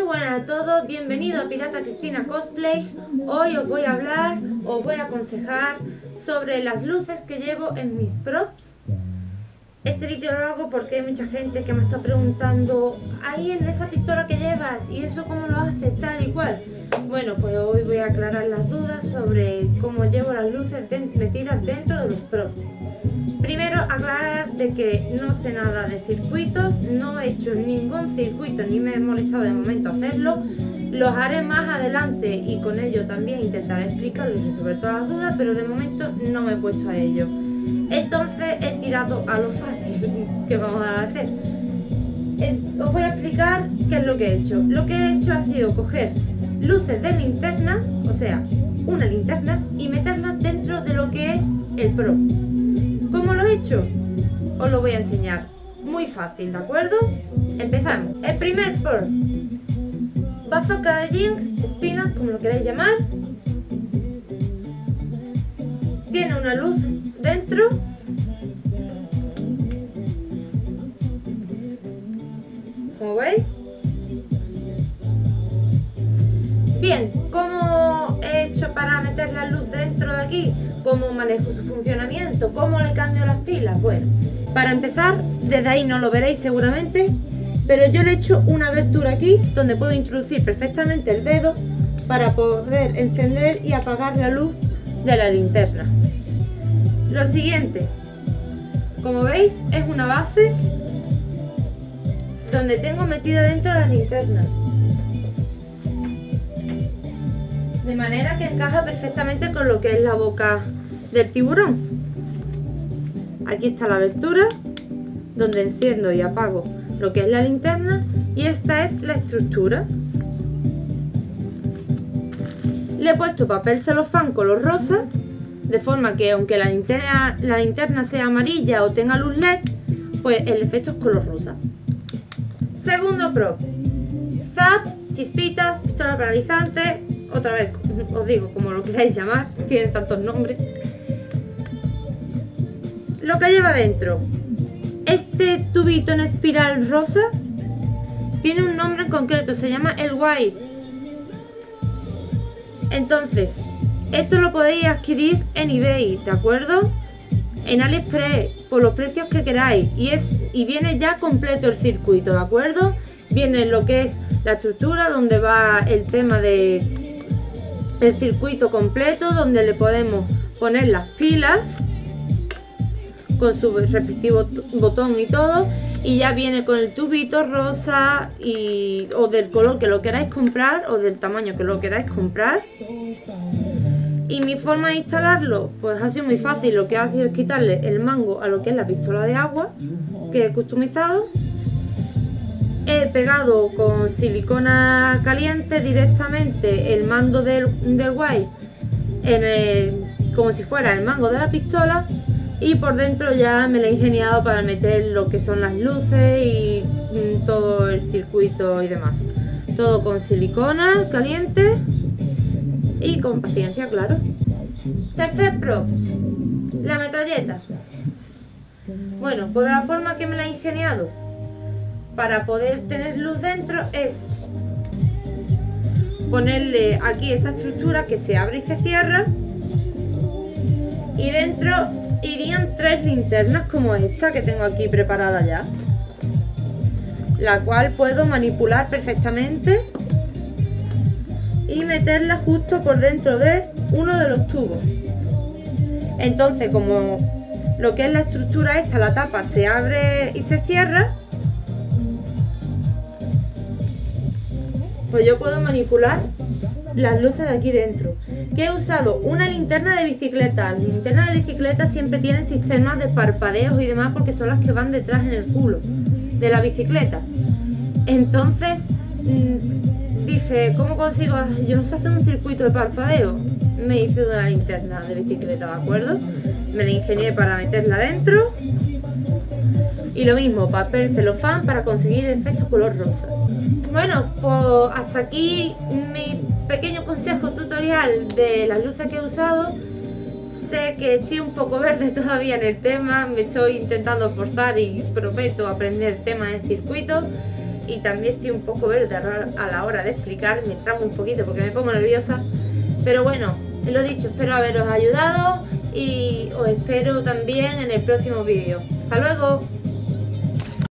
buenas a todos, bienvenidos a Pirata Cristina Cosplay. Hoy os voy a hablar, os voy a aconsejar sobre las luces que llevo en mis props. Este vídeo lo hago porque hay mucha gente que me está preguntando: ahí en esa pistola que llevas, ¿y eso cómo lo haces? Tal y cual. Bueno, pues hoy voy a aclarar las dudas sobre cómo llevo las luces metidas dentro de los props. Primero, aclarar de que no sé nada de circuitos, no he hecho ningún circuito ni me he molestado de momento hacerlo. Los haré más adelante y con ello también intentaré explicarlos y resolver todas las dudas, pero de momento no me he puesto a ello. Entonces he tirado a lo fácil que vamos a hacer. Os voy a explicar qué es lo que he hecho. Lo que he hecho ha sido coger luces de linternas, o sea, una linterna, y meterlas dentro de lo que es el prop. ¿Cómo lo he hecho? Os lo voy a enseñar. Muy fácil, ¿de acuerdo? Empezamos. El primer prop, bazooka de Jinx, espina, como lo queráis llamar. Tiene una luz dentro. Como veis. Bien, ¿cómo he hecho para meter la luz dentro de aquí? ¿Cómo manejo su funcionamiento? ¿Cómo le cambio las pilas? Bueno, para empezar, desde ahí no lo veréis seguramente, pero yo le he hecho una abertura aquí donde puedo introducir perfectamente el dedo para poder encender y apagar la luz de la linterna. Lo siguiente, como veis, es una base donde tengo metida dentro la linterna, de manera que encaja perfectamente con lo que es la boca del tiburón. Aquí está la abertura donde enciendo y apago lo que es la linterna, y esta es la estructura. Le he puesto papel celofán color rosa, de forma que aunque la linterna sea amarilla o tenga luz LED, pues el efecto es color rosa. Segundo prop, zap, chispitas, pistola paralizante. Otra vez, os digo, como lo queráis llamar, tiene tantos nombres. Lo que lleva dentro, este tubito en espiral rosa, tiene un nombre en concreto, se llama el wire. Entonces, esto lo podéis adquirir en eBay, ¿de acuerdo? En AliExpress, por los precios que queráis, y viene ya completo el circuito, ¿de acuerdo? Viene lo que es la estructura, donde va el tema de el circuito completo, donde le podemos poner las pilas con su respectivo botón y todo, y ya viene con el tubito rosa o del color que lo queráis comprar o del tamaño que lo queráis comprar. Y mi forma de instalarlo pues ha sido muy fácil. Lo que ha sido es quitarle el mango a lo que es la pistola de agua, que he customizado. He pegado con silicona caliente directamente el mando del wire como si fuera el mango de la pistola, y por dentro ya me lo he ingeniado para meter lo que son las luces y todo el circuito y demás. Todo con silicona caliente y con paciencia, claro. Tercer prop, la metralleta. Bueno, pues de la forma que me la he ingeniado para poder tener luz dentro es ponerle aquí esta estructura que se abre y se cierra, y dentro irían 3 linternas como esta que tengo aquí preparada ya, la cual puedo manipular perfectamente y meterla justo por dentro de uno de los tubos. Entonces, como lo que es la estructura esta, la tapa, se abre y se cierra, pues yo puedo manipular las luces de aquí dentro. Que he usado una linterna de bicicleta. Las linternas de bicicleta siempre tienen sistemas de parpadeos y demás, porque son las que van detrás en el culo de la bicicleta. Entonces dije, ¿cómo consigo? Yo no sé hacer un circuito de parpadeo. Me hice una linterna de bicicleta, ¿de acuerdo? Me la ingenié para meterla dentro. Y lo mismo, papel celofán para conseguir el efecto color rosa. Bueno, pues hasta aquí mi pequeño consejo tutorial de las luces que he usado. Sé que estoy un poco verde todavía en el tema, me estoy intentando forzar y prometo aprender temas de circuito. y también estoy un poco verde a la hora de explicar, me tramo un poquito porque me pongo nerviosa, pero bueno, lo dicho, espero haberos ayudado y os espero también en el próximo vídeo. ¡Hasta luego!